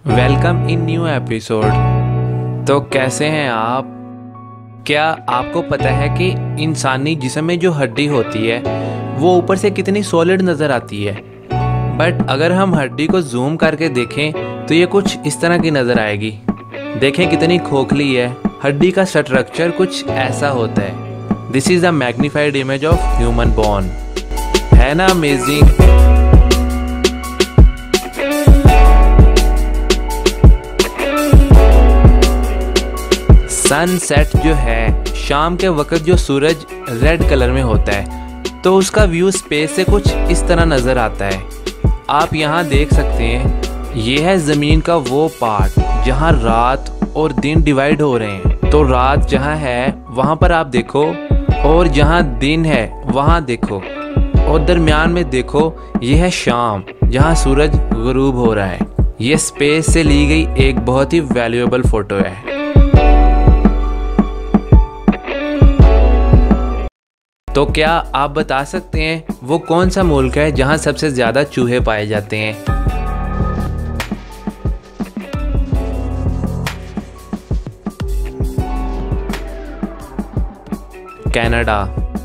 Welcome in new episode. तो कैसे हैं आप? क्या आपको पता है कि इंसानी जिस्म में जो हड्डी होती है वो ऊपर से कितनी सॉलिड नज़र आती है, बट अगर हम हड्डी को जूम करके देखें तो ये कुछ इस तरह की नज़र आएगी। देखें कितनी खोखली है। हड्डी का स्ट्रक्चर कुछ ऐसा होता है। This is the magnified image of human bone. है ना अमेजिंग? सनसेट जो है, शाम के वक्त जो सूरज रेड कलर में होता है, तो उसका व्यू स्पेस से कुछ इस तरह नज़र आता है। आप यहाँ देख सकते हैं, ये है ज़मीन का वो पार्ट जहाँ रात और दिन डिवाइड हो रहे हैं। तो रात जहाँ है वहाँ पर आप देखो, और जहाँ दिन है वहाँ देखो, और दरमियान में देखो ये है शाम जहाँ सूरज गुरूब हो रहा है। ये स्पेस से ली गई एक बहुत ही वैल्यूएबल फ़ोटो है। तो क्या आप बता सकते हैं वो कौन सा मुल्क है जहां सबसे ज़्यादा चूहे पाए जाते हैं? कनाडा।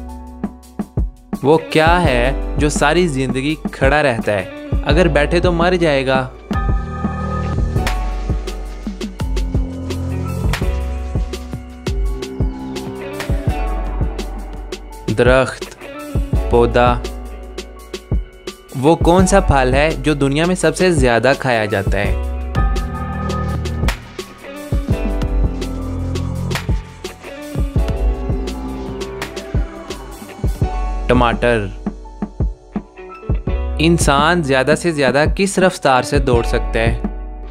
वो क्या है जो सारी जिंदगी खड़ा रहता है, अगर बैठे तो मर जाएगा? दरख्त, पौधा। वो कौन सा फल है जो दुनिया में सबसे ज्यादा खाया जाता है? टमाटर। इंसान ज्यादा से ज्यादा किस रफ्तार से दौड़ सकता है?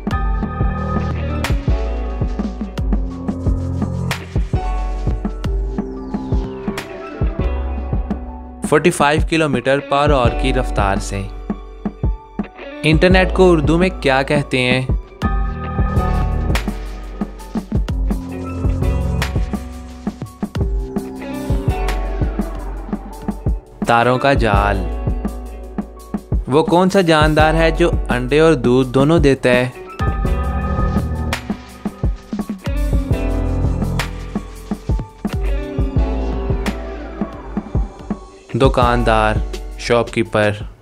फोर्टी 45 किलोमीटर पर आवर की रफ्तार से। इंटरनेट को उर्दू में क्या कहते हैं? तारों का जाल। वो कौन सा जानदार है जो अंडे और दूध दोनों देता है? दुकानदार, शॉपकीपर।